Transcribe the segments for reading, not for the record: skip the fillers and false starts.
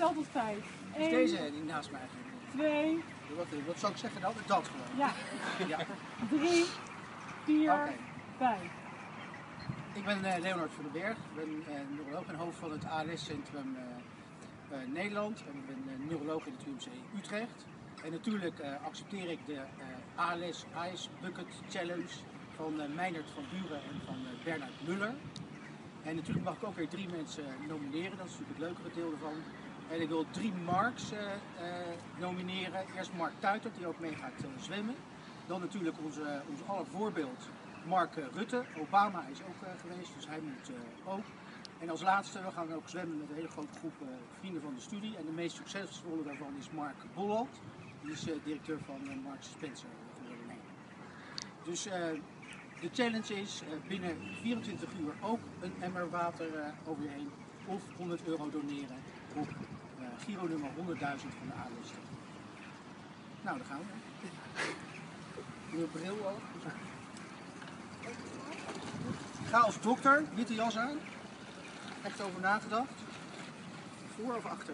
tel tot 5. Is deze die naast mij eigenlijk? 2. Wat zou ik zeggen dan? Dat gewoon. Ja. Ja. 3, 4, Oké. 5. Ik ben Leonard van den Berg. Ik ben neuroloog en hoofd van het ALS-centrum Nederland. En ik ben neuroloog in het UMC Utrecht. En natuurlijk accepteer ik de ALS Ice Bucket Challenge van Meijnerd van Buren en van Bernard Muller. En natuurlijk mag ik ook weer 3 mensen nomineren, dat is natuurlijk het leukere deel ervan. En ik wil 3 Marks nomineren. Eerst Mark Tuitert, die ook mee gaat zwemmen. Dan natuurlijk ons aller voorbeeld Mark Rutte. Obama is ook geweest, dus hij moet ook. En als laatste, we gaan ook zwemmen met een hele grote groep vrienden van de studie. En de meest succesvolle daarvan is Mark Bolland. Die is directeur van Marks Spencer geworden. Dus de challenge is binnen 24 uur ook een emmer water over je heen. Of €100 doneren op Giro-nummer 100.000 van de ALS. Nou, daar gaan we. Doe je bril ook. Ga als dokter, witte jas aan. Echt over nagedacht. Voor of achter?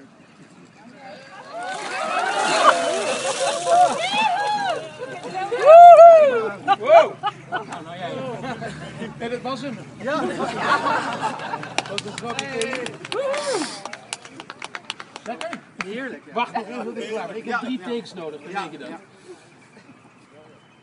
Wow! Nou jij. En dat was hem. Ja, dat was het. Dat is grappig. Lekker? Heerlijk. Ja. Wacht nog even, ik heb 3 takes nodig, dan denk je dat. Ja.